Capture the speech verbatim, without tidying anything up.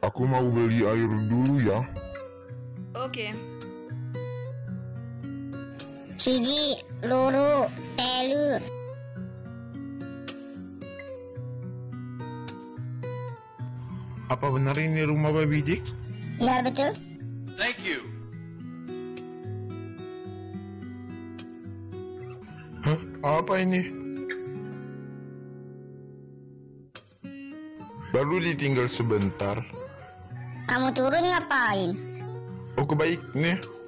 Aku mau beli air dulu ya. Oke. Siji, loro, telu. Apa benar ini rumah Baby Jack? Ya betul. Thank you. Hah? Apa ini? Baru ditinggal sebentar. Kamu turun ngapain? Oh, kebaik nih.